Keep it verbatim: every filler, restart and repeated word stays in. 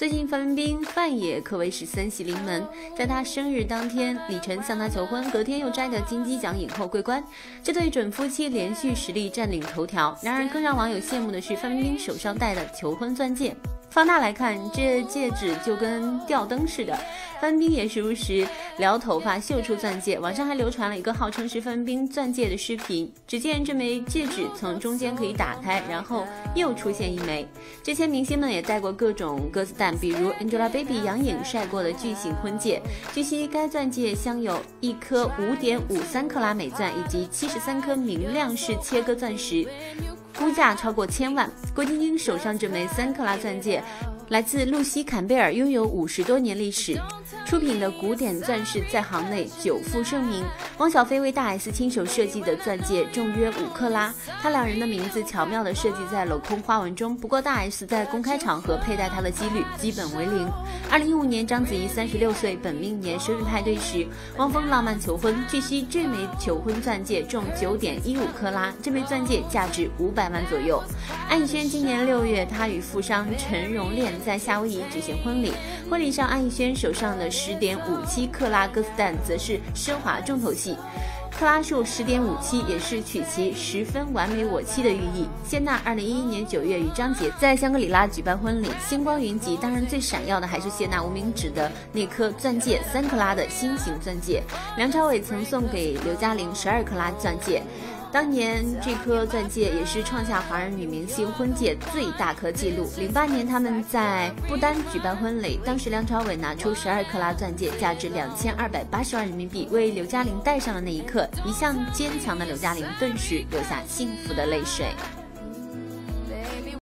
最近范冰冰范爷可谓是三喜临门，在她生日当天，李晨向她求婚，隔天又摘得金鸡奖影后桂冠，这对准夫妻连续实力占领头条。然而，更让网友羡慕的是范冰冰手上戴的求婚钻戒。放大来看，这戒指就跟吊灯似的。范冰冰也时不时撩头发秀出钻戒，网上还流传了一个号称是范冰冰钻戒的视频。只见这枚戒指从中间可以打开，然后又出现一枚。之前明星们也戴过各种鸽子蛋，比如 Angelababy 杨颖晒过的巨型婚戒。据悉，该钻戒镶有一颗 五点五三 克拉美钻以及七十三颗明亮式切割钻石，估价超过千万。郭晶晶手上这枚三克拉钻戒来自露西坎贝尔，拥有五十多年历史，出品的古典钻石在行内久负盛名。汪小菲为大 S 亲手设计的钻戒重约五克拉，他两人的名字巧妙地设计在镂空花纹中。不过大 S 在公开场合佩戴它的几率基本为零。二零一五年，章子怡三十六岁本命年生日派对时，汪峰浪漫求婚。据悉，这枚求婚钻戒重九点一五克拉，这枚钻戒价值五百万左右。安以轩今年六月，他与富商陈荣炼在夏威夷举行婚礼，婚礼上安以轩手上的 十点五七 克拉鸽子蛋则是奢华重头戏，克拉数 十点五七 也是取其十分完美我妻的寓意。谢娜二零一一年九月与张杰在香格里拉举办婚礼，星光云集，当然最闪耀的还是谢娜无名指的那颗钻戒三克拉的心形钻戒。梁朝伟曾送给刘嘉玲十二克拉钻戒，当年这颗钻戒也是创下华人女明星婚戒最大颗纪录。零八年他们在不丹举办婚礼，当时梁朝伟拿出十二克拉钻戒，价值两千二百八十万人民币，为刘嘉玲戴上的那一刻，一向坚强的刘嘉玲顿时流下幸福的泪水。